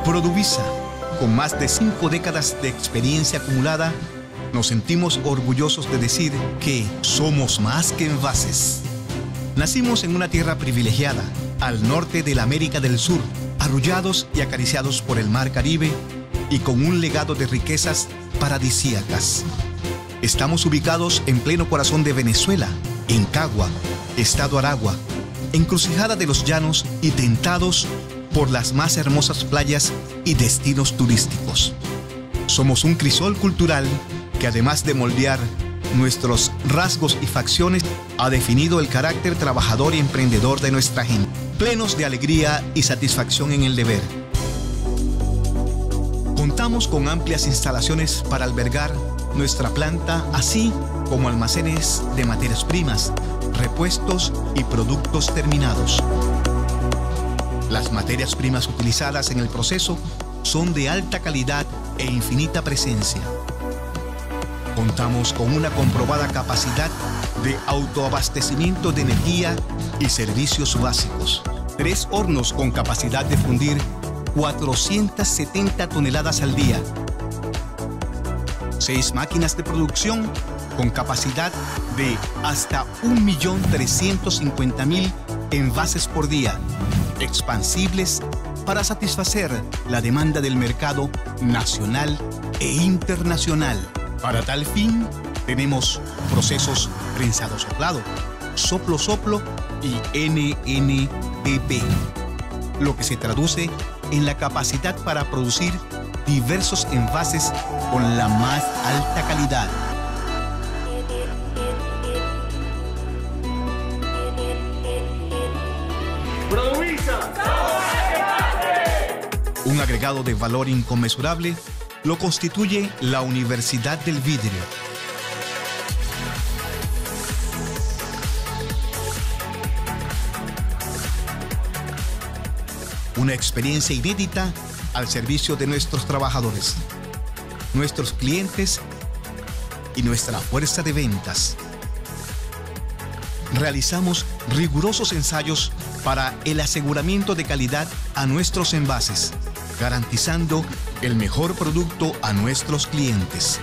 Produvisa, con más de 5 décadas de experiencia acumulada, nos sentimos orgullosos de decir que somos más que envases. Nacimos en una tierra privilegiada, al norte de la América del Sur, arrullados y acariciados por el Mar Caribe y con un legado de riquezas paradisíacas. Estamos ubicados en pleno corazón de Venezuela, en Cagua, Estado Aragua, encrucijada de los llanos y tentados por las más hermosas playas y destinos turísticos. Somos un crisol cultural que, además de moldear nuestros rasgos y facciones, ha definido el carácter trabajador y emprendedor de nuestra gente, plenos de alegría y satisfacción en el deber. Contamos con amplias instalaciones para albergar nuestra planta, así como almacenes de materias primas, repuestos y productos terminados. Las materias primas utilizadas en el proceso son de alta calidad e infinita presencia. Contamos con una comprobada capacidad de autoabastecimiento de energía y servicios básicos. 3 hornos con capacidad de fundir 470 toneladas al día. 6 máquinas de producción con capacidad de hasta 1.350.000 envases por día, expansibles para satisfacer la demanda del mercado nacional e internacional. Para tal fin, tenemos procesos prensado-soplado, soplo-soplo y NNPP, lo que se traduce en la capacidad para producir diversos envases con la más alta calidad. Produvisa. Un agregado de valor inconmensurable lo constituye la Universidad del Vidrio. Una experiencia inédita al servicio de nuestros trabajadores, nuestros clientes y nuestra fuerza de ventas. Realizamos rigurosos ensayos para el aseguramiento de calidad a nuestros envases, garantizando el mejor producto a nuestros clientes.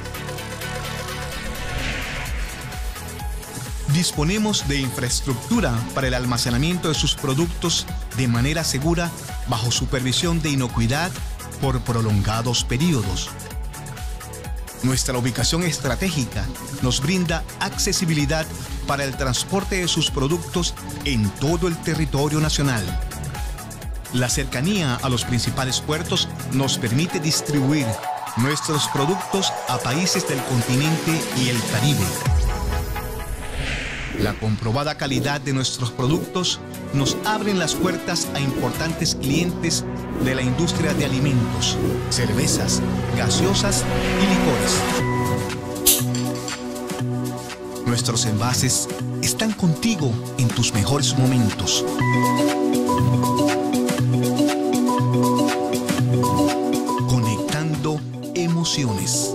Disponemos de infraestructura para el almacenamiento de sus productos de manera segura, bajo supervisión de inocuidad por prolongados periodos. Nuestra ubicación estratégica nos brinda accesibilidad para el transporte de sus productos en todo el territorio nacional. La cercanía a los principales puertos nos permite distribuir nuestros productos a países del continente y el Caribe. La comprobada calidad de nuestros productos nos abren las puertas a importantes clientes de la industria de alimentos, cervezas, gaseosas y licores. Nuestros envases están contigo en tus mejores momentos. Conectando emociones.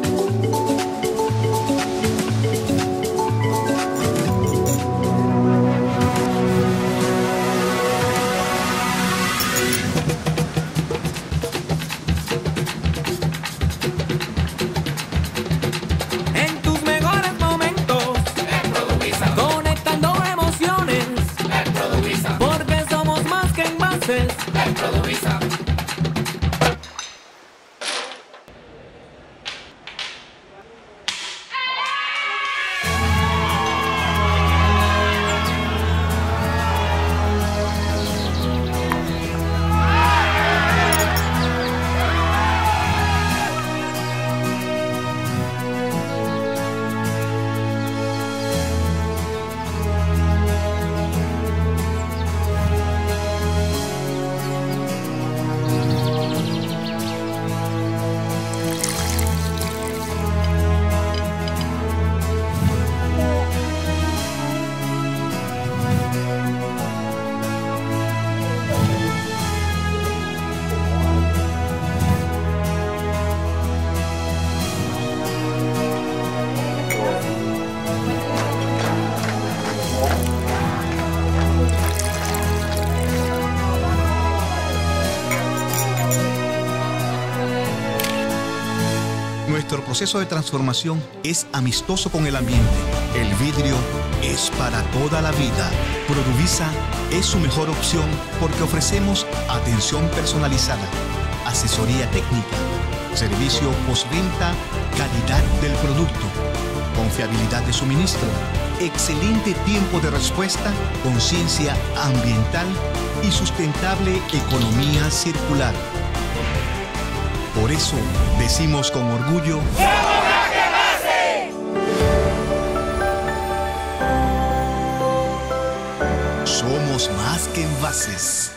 Produvisa. Nuestro proceso de transformación es amistoso con el ambiente. El vidrio es para toda la vida. Produvisa es su mejor opción porque ofrecemos atención personalizada, asesoría técnica, servicio postventa, calidad del producto, confiabilidad de suministro, excelente tiempo de respuesta, conciencia ambiental y sustentable economía circular. Por eso decimos con orgullo: somos más que envases.